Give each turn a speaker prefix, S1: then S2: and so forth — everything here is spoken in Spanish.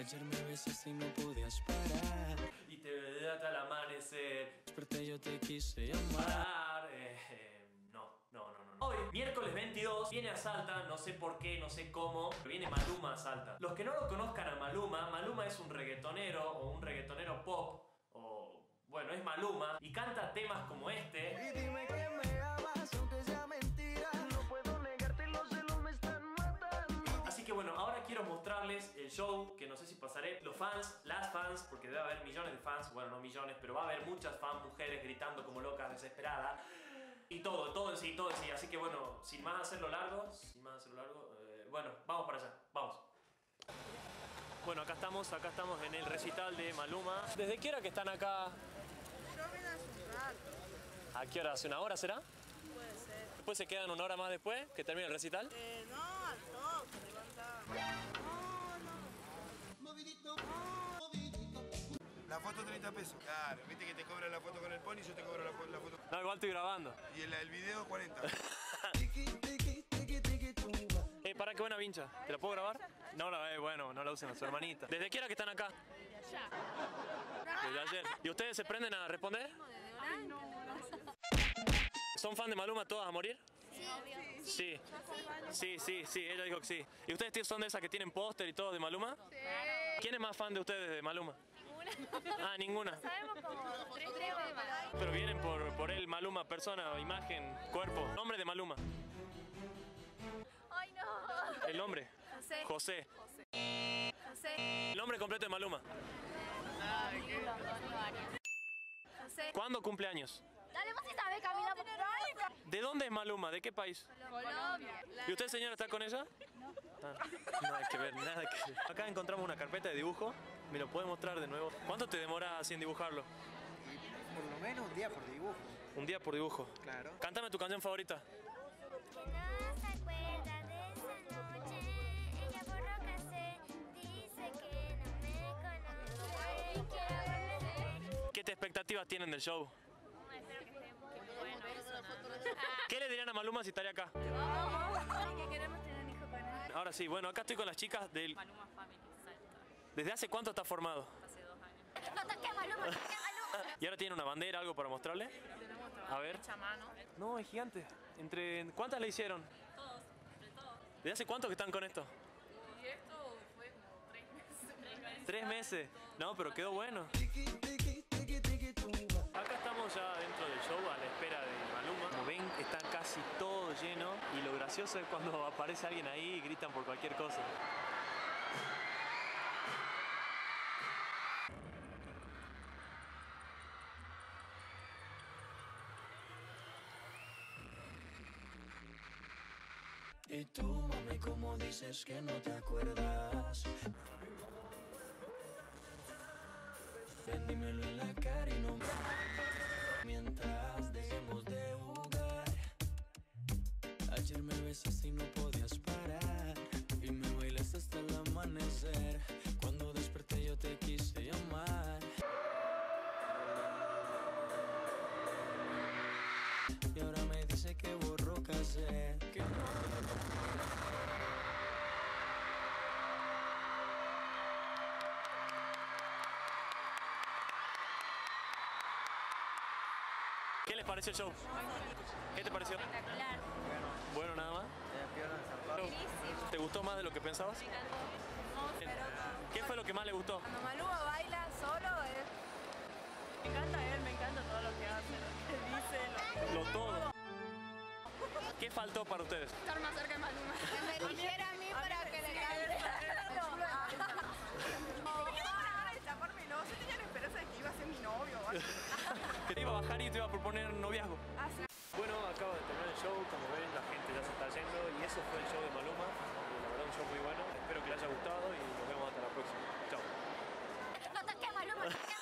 S1: Ayer me besaste y no podías parar.
S2: Y te vedé hasta el amanecer.
S1: Desperté, yo te quise llamar.
S2: No. Hoy, miércoles 22, viene a Salta, no sé por qué, no sé cómo, pero viene Maluma a Salta. Los que no lo conozcan a Maluma, Maluma es un reggaetonero o un reggaetonero pop, o bueno, es Maluma, y canta temas como este.
S3: Y dime que me amas, aunque sea mentira. No puedo negarte, los celos me están matando.
S2: Así que bueno, ahora quiero mostrarles el show, que no sé si pasaré. Los fans, las fans, porque debe haber millones de fans, bueno, no millones, pero va a haber muchas fans, mujeres gritando como locas, desesperadas. Y todo en sí. Así que bueno, sin más hacerlo largo, bueno, vamos para allá, vamos. Bueno, acá estamos en el recital de Maluma. ¿Desde qué hora que están acá?
S4: Yo vine hace un rato.
S2: ¿A qué hora? ¿Hace una hora será?
S4: Puede ser.
S2: ¿Después se quedan una hora más después que termine el recital?
S4: No, al toque, levanta. No.
S3: Movidito, movidito. La foto 30 pesos. Claro, viste que te cobran la foto con el pony, yo te cobro la foto.
S2: No, igual estoy grabando.
S3: Y el video 40.
S2: Para qué buena vincha. ¿Te la puedo grabar? No, bueno, no la usen a su hermanita. ¿Desde qué hora que están acá? Desde ayer. ¿Y ustedes se prenden a responder? ¿Son fan de Maluma todas a morir? Sí. Sí, ella dijo que sí. ¿Y ustedes son de esas que tienen póster y todo de Maluma?
S4: Sí.
S2: ¿Quién es más fan de ustedes de Maluma?
S5: Ninguna.
S2: Ah, ninguna.
S5: Sabemos como 3 temas.
S2: Pero vienen por él, Maluma, persona, imagen, cuerpo. Nombre de Maluma.
S5: Ay, no.
S2: El nombre.
S5: José.
S2: El nombre completo de Maluma.
S5: José.
S2: ¿Cuándo cumple años?
S5: Dale, vos sí sabés, Camila, por favor.
S2: ¿De dónde es Maluma? ¿De qué país?
S5: Colombia.
S2: ¿Y usted, señora, está con ella? No. Nada que ver, nada que ver. Acá encontramos una carpeta de dibujo. ¿Me lo puede mostrar de nuevo? ¿Cuánto te demora sin dibujarlo?
S6: Por lo menos un día por dibujo.
S2: Un día por dibujo.
S6: Claro.
S2: Cántame tu canción favorita.
S7: Que no se acuerda de esa noche. Ella borroca se dice que no me conoce. Y quiero volver.
S2: ¿Qué expectativas tienen del show?
S5: Espero que esté muy bueno eso.
S2: ¿Qué le dirían a Maluma si estaría acá?
S5: Que queremos tener un hijo con él.
S2: Ahora sí, bueno, acá estoy con las chicas del...
S5: Maluma Family, Salta.
S2: ¿Desde hace cuánto está formado?
S5: Hace 2 años.
S7: No toques Maluma, no toques Maluma.
S2: ¿Y ahora tiene una bandera, algo para mostrarle?
S5: Tenemos
S2: A ver.
S5: hecha a mano.
S2: No, es gigante. ¿Cuántas le hicieron?
S5: Todos, entre todos.
S2: ¿Desde hace cuánto que están con esto?
S5: Y esto fue como 3 meses.
S2: 3 meses. No, pero quedó bueno. Acá estamos ya dentro del show a la espera de Maluma. Como ven, está casi todo lleno y lo gracioso es cuando aparece alguien ahí y gritan por cualquier cosa.
S1: Y tú, mami, como dices que no te acuerdas. Ven, dímelo en la cara y no me mientras dejemos de jugar. Ayer me besaste y no podías parar. Y me bailaste hasta el amanecer. Cuando desperté yo te quise llamar. Y ahora me dice que borró casé. Que no.
S2: ¿Qué les pareció el show? ¿Qué te pareció?
S5: Espectacular.
S2: Bueno, nada más. ¿Te gustó más de lo que pensabas? ¿Qué fue lo que más le gustó?
S4: Cuando Maluma baila solo Me encanta él, me encanta todo lo que hace, lo que dice,
S2: Lo todo. ¿Qué faltó para ustedes?
S5: Estar más cerca de Maluma.
S7: Que me dijera a mí para que le cante.
S4: No, yo tenía la esperanza de que iba a ser mi novio.
S2: Que te iba a bajar y te iba a proponer noviazgo.
S4: Sí.
S2: Bueno, acabo de terminar el show, como ven la gente ya se está yendo y eso fue el show de Maluma. La verdad un show muy bueno, espero que les haya gustado y nos vemos hasta la próxima. Chao.
S7: No toques Maluma, no toques